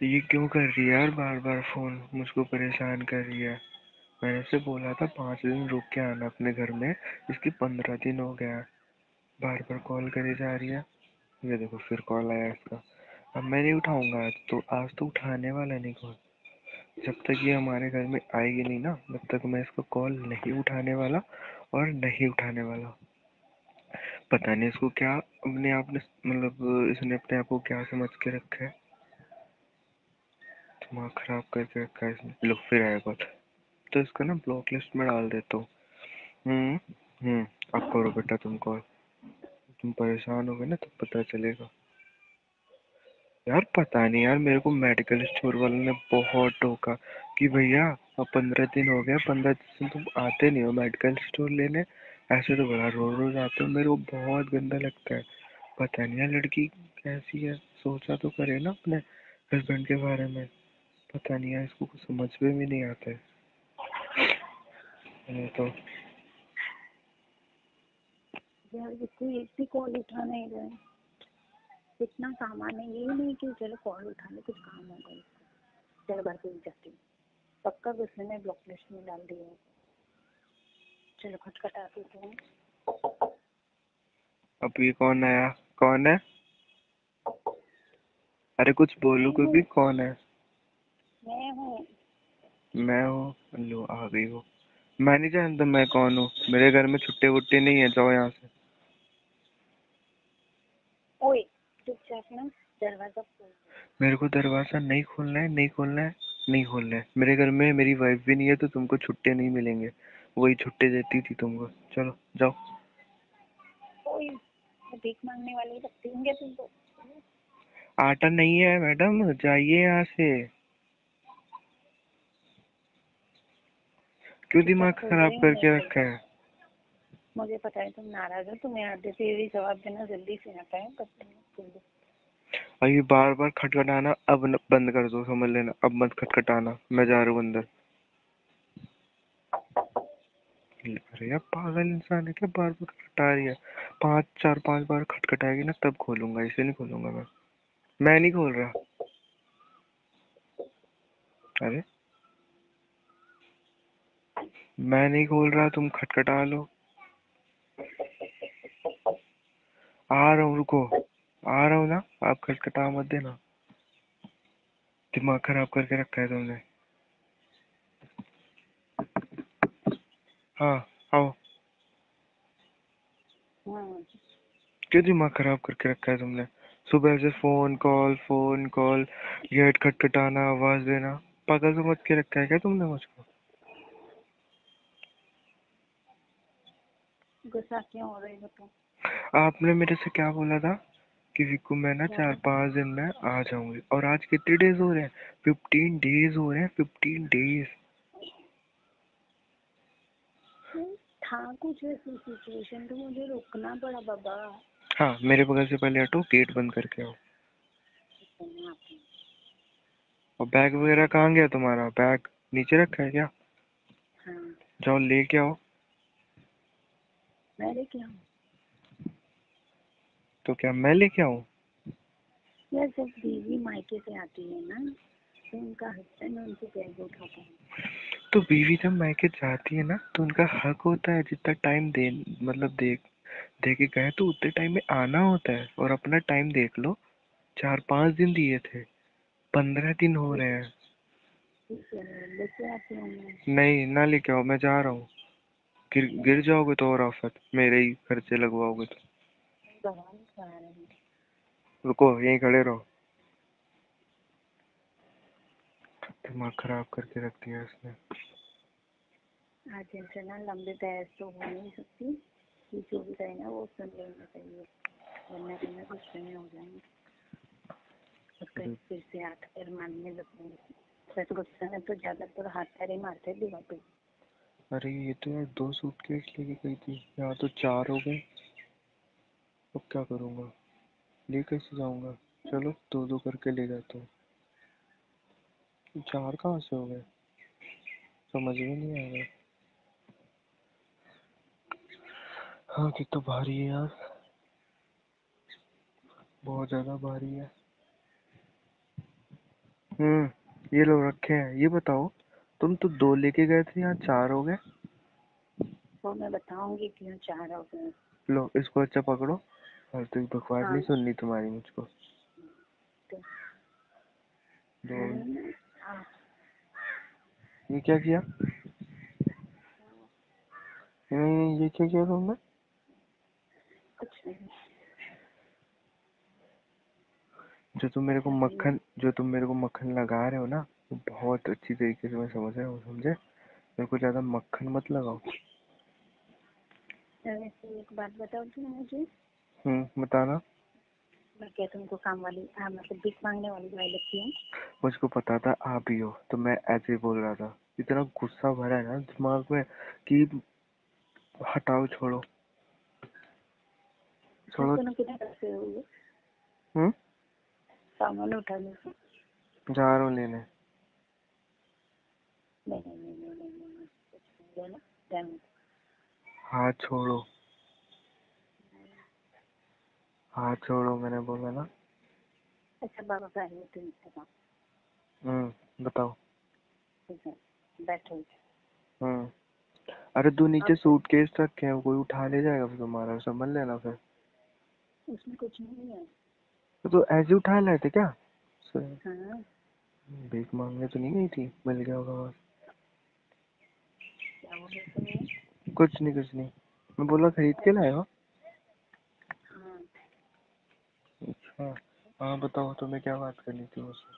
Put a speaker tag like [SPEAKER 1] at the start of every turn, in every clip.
[SPEAKER 1] ये क्यों कर रही है यार, बार बार फोन मुझको परेशान कर रही है। मैंने से बोला था 5 दिन रुक के आना अपने घर में, इसकी 15 दिन हो गया। बार बार कॉल करे जा रही है। ये देखो फिर कॉल आया इसका। अब मैं नहीं उठाऊंगा आज तो, आज तो उठाने वाला नहीं कॉल। जब तक ये हमारे घर में आएगी नहीं ना, तब तक मैं इसको कॉल नहीं उठाने वाला। और नहीं उठाने वाला। पता नहीं इसको क्या अपने आप ने, मतलब इसने अपने आप को क्या समझ के रखा है। दिमाग खराब करके रखा है इसने। लो फिर आया कॉल। तो इसको ना ब्लॉक लिस्ट में डाल देता हूँ। हम्म। हम्म। अब करो बेटा तुम कॉल। तुम परेशान हो गए ना, तब पता चलेगा। यार पता नहीं यार, मेरे को मेडिकल स्टोर वालों ने बहुत टोका कि भैया अब 15 दिन हो गया, 15 दिन तुम आते नहीं हो मेडिकल स्टोर लेने। ऐसे तो बड़ा रोज रोज आते हो, मेरे को बहुत गंदा लगता है। पता नहीं यार लड़की कैसी है, सोचा तो करे ना अपने हस्बैंड के बारे में। पता नहीं यार, इसको कुछ समझ में भी नहीं आता है। ये तो
[SPEAKER 2] यार इसको एक भी कॉल उठा नहीं रहे। इतना सामान है, ये नहीं कि चलो कॉल उठा ले, कुछ काम होगा इसको। चलो घर पे ही जाती हूँ, पक्का गुस्से में ब्लॉक लिस्ट में डाल दिया है। चलो खटखटाती हूँ।
[SPEAKER 1] अब ये कौन आया? कौन है? अरे कुछ बोलो कोई भी, कौन है?
[SPEAKER 2] मैं हूँ।
[SPEAKER 1] मैं हूँ? लो आ गई हो। मैं नहीं जानता मैं कौन हूँ, मेरे घर में छुट्टे वुट्टे नहीं है, जाओ यहाँ से।
[SPEAKER 2] ओए चुपचाप ना दरवाजा खोल।
[SPEAKER 1] मेरे को दरवाजा नहीं खोलना है, नहीं खोलना है। नहीं खोलना है। मेरे घर में मेरी वाइफ भी नहीं है, तो तुमको छुट्टे नहीं मिलेंगे। वही छुट्टे देती थी तुमको। चलो जाओ।
[SPEAKER 2] ओए भीख मांगने वाली लगती होंगे तुमको।
[SPEAKER 1] आटा नहीं है मैडम, जाइए यहाँ से। क्यों
[SPEAKER 2] चुपचाप
[SPEAKER 1] दिमाग
[SPEAKER 2] खोल
[SPEAKER 1] खराब
[SPEAKER 2] रही हूँ नहीं
[SPEAKER 1] करके
[SPEAKER 2] खोल
[SPEAKER 1] रखा
[SPEAKER 2] रही।
[SPEAKER 1] है?
[SPEAKER 2] मुझे पता है तुम नाराज हो, तुम्हें आधे से यही जवाब देना जल्दी से आता है, पर खोल दो।
[SPEAKER 1] और ये बार बार खटखटाना अब बंद कर दो, समझ लेना, अब मत खटखटाना, मैं जा रहा हूँ अंदर। अरे यार पागल इंसान है क्या, बार बार खटखटा रही है। 5 4 5 बार खटखटाएगी ना तब खोलूंगा, इसे नहीं खोलूंगा मैं नहीं खोल रहा। अरे मैं नहीं खोल रहा, तुम खटखटा लो। आ रहा हूँ, रुको। आ रहा हूँ ना। आप खटखटा मत देना। दिमाग खराब करके रखा है तुमने। हाँ आओ।
[SPEAKER 2] हाँ
[SPEAKER 1] क्यों दिमाग खराब करके रखा है तुमने? सुबह से phone call phone call, gate खटखटाना, आवाज देना। पागल समझ के रखा है क्या तुमने मुझको?
[SPEAKER 2] गुस्सा क्यों हो रही हो तुम?
[SPEAKER 1] आपने मेरे से क्या बोला था कि विक्कू मैं ना
[SPEAKER 2] क्या?
[SPEAKER 1] 4 5 दिन में आ जाऊंगी, और आज कितने डेज हो रहे हैं? 15 डेज हो रहे हैं, 15 डेज।
[SPEAKER 2] था कुछ ऐसी सिचुएशन तो मुझे रुकना पड़ा बाबा।
[SPEAKER 1] हाँ मेरे बगल से पहले हटो, गेट बंद करके आओ।
[SPEAKER 2] मैं आती
[SPEAKER 1] और बैग वगैरह कहाँ गया तुम्हारा? बैग नीचे रखा है क्या?
[SPEAKER 2] हूँ। हाँ
[SPEAKER 1] जाओ लेके आओ।
[SPEAKER 2] मैं लेके आऊँ?
[SPEAKER 1] तो क्या मैं लेके आऊँ?
[SPEAKER 2] यार जब बीवी मायके से आती है ना, तो उनका हस्बैंड उनसे बैग उठाता है।
[SPEAKER 1] तो बीवी जब मायके जाती है ना, तो उनका हक होता है, जितना टाइम दे, मतलब दे के गए तो उतने टाइम में आना होता है, और अपना टाइम देख लो। 4 5 दिन दिए थे, 15 दिन हो रहे हैं।
[SPEAKER 2] ठीक है लेके आती हूँ मैं।
[SPEAKER 1] नहीं ना लेके आओ, मैं जा रहा हूँ। गिर गिर जाओगे तो और आफत, मेरे ही खर्चे लगवाओगे तो।
[SPEAKER 2] दवा नहीं खा रही।
[SPEAKER 1] रुको यहीं खड़े रहो। दिमाग खराब करके रख दिया इसने।
[SPEAKER 2] आज इनसे ना लंबी बहस तो हो नहीं सकती, कि जो भी रहे ना वो सुन लेना चाहिए, वरना भी मैं गुस्से में हो जाऊंगी और कहीं फिर से हाथ पैर मारने लगूंगी। बस गुस्से में तो ज्यादातर हाथ पैर ही मारते हैं दीवार पे।
[SPEAKER 1] अरे ये तो यार 2 सूटकेस लेके गई थी, यहाँ तो 4 हो गए। अब क्या करूँगा, ले कैसे जाऊँगा? चलो 2 2 करके ले जाता हूँ। 4 कहाँ से हो गए, समझ में नहीं आ रहा। हाँ कितना भारी है यार, बहुत ज़्यादा भारी है। ये लोग रखे हैं। ये बताओ, तुम तो 2 लेके गए थे, यहाँ 4 हो गए।
[SPEAKER 2] वो मैं बताऊंगी क्यों 4 हो गए।
[SPEAKER 1] लो इसको अच्छा पकड़ो। और तो बकवास
[SPEAKER 2] हाँ
[SPEAKER 1] नहीं सुननी तुम्हारी मुझको।
[SPEAKER 2] तो
[SPEAKER 1] दो।
[SPEAKER 2] हाँ,
[SPEAKER 1] ये क्या किया? ये क्या किया तुमने?
[SPEAKER 2] कुछ नहीं।
[SPEAKER 1] जो तुम मेरे को मक्खन लगा रहे हो ना, वो बहुत अच्छी तरीके से मैं समझ रहा हूँ, समझे? मेरे को ज्यादा मक्खन मत लगाओ।
[SPEAKER 2] वैसे एक बात बताओ तुम मुझे,
[SPEAKER 1] बताना।
[SPEAKER 2] मैं क्या तुमको काम वाली मतलब भीख मांगने वाली दवाई लगती है?
[SPEAKER 1] मुझको पता था आप ही हो, तो मैं ऐसे ही बोल रहा था। इतना गुस्सा भरा है ना दिमाग में कि हटाओ, छोड़ो छोड़ो।
[SPEAKER 2] दोनों कितने पैसे हो गए
[SPEAKER 1] हम्म
[SPEAKER 2] सामान उठाने से?
[SPEAKER 1] जा रहा हूँ लेने।
[SPEAKER 2] नहीं, कुछ नहीं लेना, टाइम।
[SPEAKER 1] हाथ छोड़ो, हाथ छोड़ो, मैंने बोला ना।
[SPEAKER 2] अच्छा बाबा का है तो इंतजाम।
[SPEAKER 1] बताओ।
[SPEAKER 2] ठीक है, बैठो।
[SPEAKER 1] हम्म अरे तू नीचे
[SPEAKER 2] अब
[SPEAKER 1] सूटकेस रखे हैं, कोई उठा ले जाएगा फिर तुम्हारा, संभल लेना फिर।
[SPEAKER 2] उसमें कुछ नहीं है।
[SPEAKER 1] तो ऐसे उठा लाए थे क्या?
[SPEAKER 2] हाँ,
[SPEAKER 1] भीख मांगने तो नहीं गई थी, मिल गया होगा बस।
[SPEAKER 2] क्या हो गया तुम्हें?
[SPEAKER 1] कुछ नहीं, कुछ नहीं। मैं बोला खरीद के लाए हो।
[SPEAKER 2] हाँ,
[SPEAKER 1] अच्छा। हाँ बताओ, तुम्हें क्या बात करनी थी मुझसे?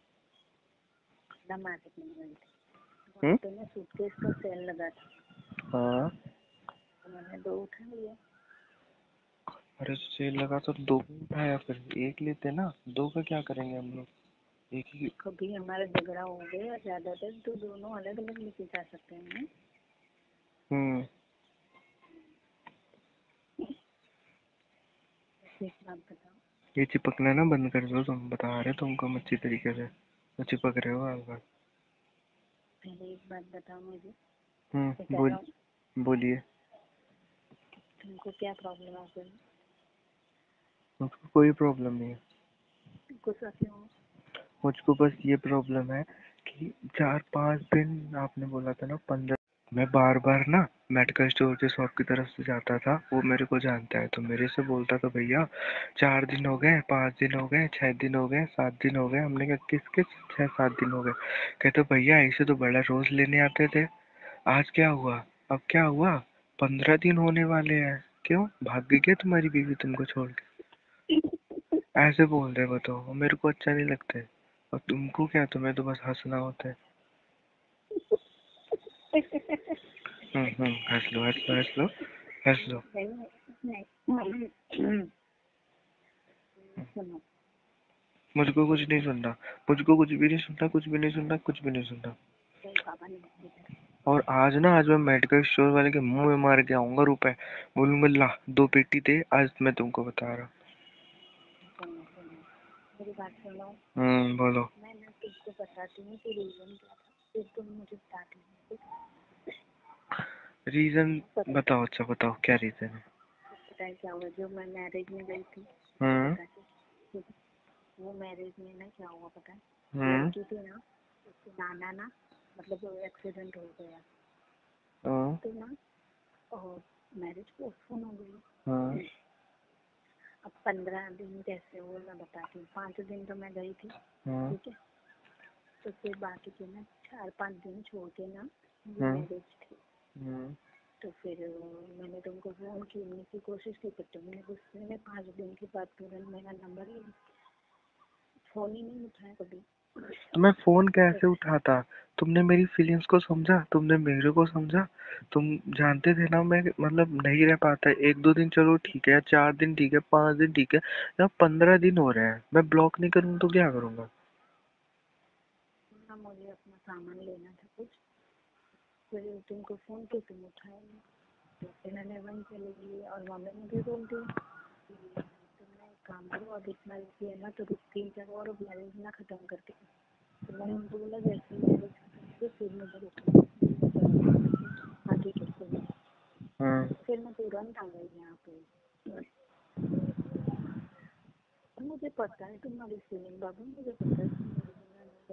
[SPEAKER 2] ना मार्केट में गई थी, वहाँ
[SPEAKER 1] हम्म
[SPEAKER 2] पे ना सूटकेस का सेल लगा था,
[SPEAKER 1] हाँ।
[SPEAKER 2] तो मैंने 2 उठा लिया।
[SPEAKER 1] अरे सेल लगा तो 2 क्यों उठाया? फिर एक लेते ना, 2 का क्या करेंगे हम लोग, एक ही।
[SPEAKER 2] कभी हमारा झगड़ा हो गया ज्यादातर तो दोनों अलग अलग लेके जा सकते हैं ना।
[SPEAKER 1] हम्म
[SPEAKER 2] वैसे एक बात बताओ,
[SPEAKER 1] ये चिपकना ना बंद कर दो, तुम बता रहे तुमको हम अच्छी तरीके से, तो चिपक रहे हो बार बार।
[SPEAKER 2] पहले एक बात बताओ मुझे, मैं कह
[SPEAKER 1] बोल
[SPEAKER 2] रहा हूँ
[SPEAKER 1] बोलिए।
[SPEAKER 2] तुमको क्या प्रॉब्लम है फिर?
[SPEAKER 1] मुझको कोई प्रॉब्लम नहीं है।
[SPEAKER 2] गुस्सा क्यों?
[SPEAKER 1] मुझको बस ये प्रॉब्लम है कि 4-5 दिन आपने बोला था ना, 15। मैं बार बार ना मेडिकल स्टोर के शॉप की तरफ से जाता था, वो मेरे को जानता है, तो मेरे से बोलता था भैया 4 दिन हो गए, 5 दिन हो गए, 6 दिन हो गए, 7 दिन हो गए। हमने कहा किस किस 6-7 दिन हो गए? कहते भैया ऐसे तो बड़ा रोज लेने आते थे, आज क्या हुआ? अब क्या हुआ? 15 दिन होने वाले हैं, क्यों भाग गई क्या तुम्हारी बीवी तुमको छोड़ के? ऐसे बोल रहे हो तो मेरे को अच्छा नहीं लगता है। और तुमको क्या, तुम्हें तो बस हंसना होता है। हंस लो, हंस लो, हंस लो, हंस लो।
[SPEAKER 2] नहीं, नहीं। सुनो,
[SPEAKER 1] मुझको कुछ नहीं सुनना, मुझको कुछ भी नहीं सुनना, कुछ भी नहीं सुनना, कुछ भी नहीं सुनना।
[SPEAKER 2] तेरे पापा ने भेज दिया।
[SPEAKER 1] और आज मैं मेडिकल स्टोर वाले के मुंह में मार के आऊंगा रुपए, बोलूंगा ला 2 पेटी दे, आज मैं तुमको बता रहा
[SPEAKER 2] सुनो, मेरी बात सुनो।
[SPEAKER 1] हूँ। बोलो।
[SPEAKER 2] मैं ना तुमको बताती हूँ कि रीजन क्या था, फिर तुम मुझे बताती हो।
[SPEAKER 1] रीजन
[SPEAKER 2] पता
[SPEAKER 1] बताओ, अच्छा बताओ क्या रीजन है।
[SPEAKER 2] पता है क्या हुआ, जो मैं मैरिज में गई थी,
[SPEAKER 1] हम्म
[SPEAKER 2] पता है? ठीक है, वो मैरिज में ना क्या हुआ पता है?
[SPEAKER 1] हम्म
[SPEAKER 2] लड़की थी ना, उसके नाना ना, मतलब एक्सीडेंट हो गया,
[SPEAKER 1] हम्म
[SPEAKER 2] तो ना और मैरिज पोस्टपोन हो
[SPEAKER 1] हम्म
[SPEAKER 2] गई। अब 15 दिन कैसे हुए मैं बताती हूँ। 5 दिन तो मैं गई थी,
[SPEAKER 1] हम्म
[SPEAKER 2] ठीक है, तो फिर बाकी के ना 4-5 दिन छोड़ के ना मेरी
[SPEAKER 1] हम्म
[SPEAKER 2] मैरिज थी।
[SPEAKER 1] हम्म
[SPEAKER 2] तो फिर मैंने तुमको फ़ोन करने की कोशिश की, पर तुमने गुस्से में 5 दिन के बाद तुरंत मेरा नंबर ही फ़ोन ही नहीं उठाया कभी।
[SPEAKER 1] तो मैं फोन
[SPEAKER 2] तो
[SPEAKER 1] कैसे उठाता? तुमने मेरी फीलिंग्स को समझा, तुमने मेरे को समझा। तुम जानते थे ना मैं मतलब नहीं रह पाता, 1-2 दिन चलो ठीक है, 4 दिन ठीक है, 5 दिन ठीक है, या 15 दिन हो रहे हैं, मैं ब्लॉक नहीं करूँ तो क्या करूंगा?
[SPEAKER 2] ना मुझे अपना सामान लेना था कुछ, फिर तुमको फ़ोन किया, तुम उठाए नहीं, तो फिर मैंने वहीं चली गई और मम्मी मुझे बोलती कि तुमने एक काम करो, अब इतना रुपये है ना तो 3-4 और मैरिज ना ख़त्म करके। तो मैंने उनको बोला जैसे ही मैरिज खत्म होगी फिर मुझे रुकना। मम्मी चलो ठीक है, हाँ ठीक है सुनो।
[SPEAKER 1] हम्म
[SPEAKER 2] फिर मैं तुरंत आ गई यहाँ पे। मुझे पता है तुम्हारी फीलिंग बाबू, मुझे पता है तुम मेरे बिना नहीं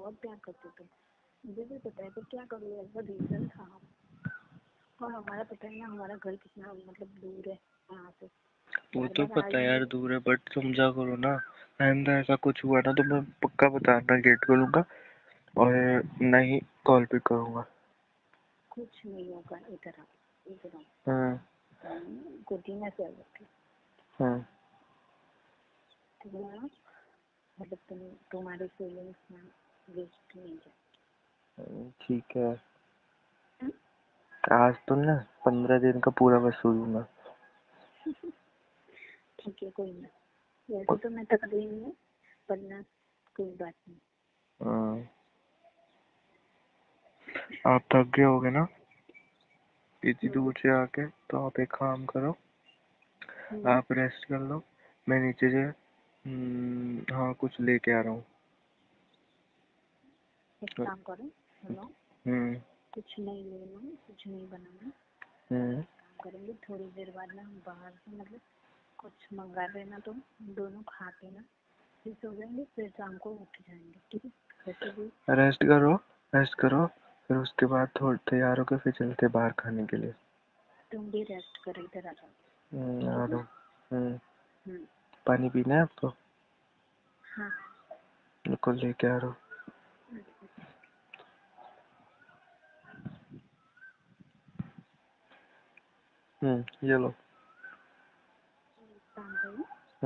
[SPEAKER 2] बहुत प्यार करते तुम, मुझे भी पता है, तो क्या करूँ, ऐसा रीजन था। और हमारा पता है ना, हमारा घर कितना मतलब दूर है यहाँ से।
[SPEAKER 1] वो
[SPEAKER 2] बार
[SPEAKER 1] तो
[SPEAKER 2] बार
[SPEAKER 1] पता है
[SPEAKER 2] आएंगे।
[SPEAKER 1] यार, दूर है, बट समझा करो ना। आइंदा ऐसा कुछ हुआ ना तो मैं पक्का बताना, गेट खोलूंगा और नहीं कॉल पिक करूंगा।
[SPEAKER 2] कुछ नहीं होगा, इधर आओ, इधर आओ।
[SPEAKER 1] हाँ
[SPEAKER 2] गोदी में से रखी
[SPEAKER 1] हाँ
[SPEAKER 2] तुम्हारा मतलब तुम्हारी फीलिंग्स में वेस्ट नहीं जाए।
[SPEAKER 1] ठीक है। आज तो ना 15 दिन का पूरा वसूलूंगा।
[SPEAKER 2] ठीक है, कोई ना, वैसे तो मैं थक गई हूँ, पर ना कोई बात नहीं।
[SPEAKER 1] हाँ, आप थक गए होगे ना इतनी दूर से आके, तो आप एक काम करो, आप रेस्ट कर लो। मैं नीचे से हाँ कुछ लेके आ रहा हूँ।
[SPEAKER 2] एक काम करो, सुनो, कुछ नहीं लेना, कुछ नहीं बनाना। काम करेंगे थोड़ी देर बाद ना, हम बाहर से मतलब कुछ मंगा लेना, तो दोनों खा के ना फिर सो जाएंगे, फिर शाम को उठ जाएंगे, ठीक है। वैसे भी
[SPEAKER 1] रेस्ट करो, रेस्ट करो, फिर उसके बाद थोड़ा तैयार होकर फिर चलते बाहर खाने के लिए।
[SPEAKER 2] तुम भी रेस्ट करो, इधर आ जाओ,
[SPEAKER 1] आ
[SPEAKER 2] ठीक है।
[SPEAKER 1] रहा हूँ। पानी पीना है आपको?
[SPEAKER 2] हाँ।
[SPEAKER 1] बिल्कुल लेके आ रहा हूँ। ये लो।
[SPEAKER 2] काम करो,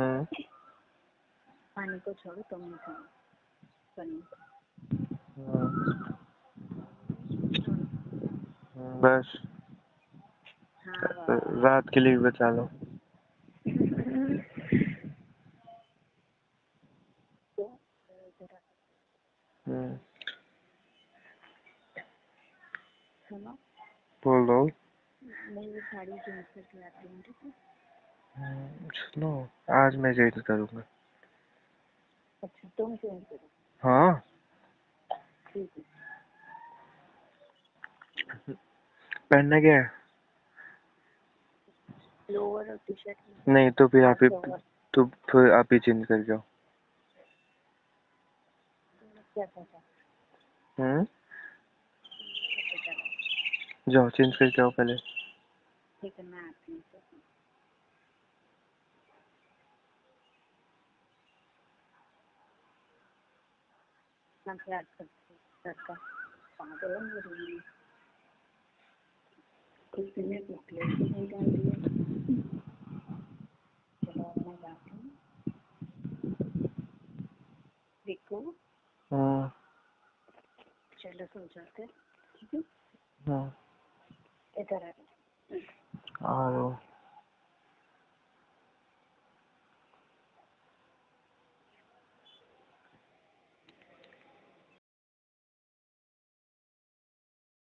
[SPEAKER 2] पानी को छोड़ो, तुम नहीं खाओ पानी।
[SPEAKER 1] बस
[SPEAKER 2] हाँ
[SPEAKER 1] रात के लिए भी बचा लो।
[SPEAKER 2] तो इधर आ जाओ। सुनो,
[SPEAKER 1] बोल दो।
[SPEAKER 2] मैं ये साड़ी चेंज करके आती हूँ, ठीक है।
[SPEAKER 1] सुनो, आज मैं चेंज करूंगा।
[SPEAKER 2] अच्छा, तुम चेंज करो,
[SPEAKER 1] हाँ
[SPEAKER 2] ठीक है।
[SPEAKER 1] पहनना क्या है?
[SPEAKER 2] लोअर और टी शर्ट,
[SPEAKER 1] नहीं तो फिर आप
[SPEAKER 2] हाफ
[SPEAKER 1] ही,
[SPEAKER 2] लोअर।
[SPEAKER 1] तो फिर आप ही चेंज कर जाओ।
[SPEAKER 2] क्या सोचा,
[SPEAKER 1] हम्म
[SPEAKER 2] क्या सोचा?
[SPEAKER 1] जाओ चेंज करके आओ पहले।
[SPEAKER 2] ठीक है, मैं आती हूँ तो। मैं प्यार करती हूँ लड़का, पागल है मेरे लिए, कुछ भी प्लेट भी नहीं डाल दिया। चलो अब मैं जाती हूँ, देखो। चलो सो जाते, ठीक है।
[SPEAKER 1] हम्म
[SPEAKER 2] इधर आ
[SPEAKER 1] आ रहा हूँ।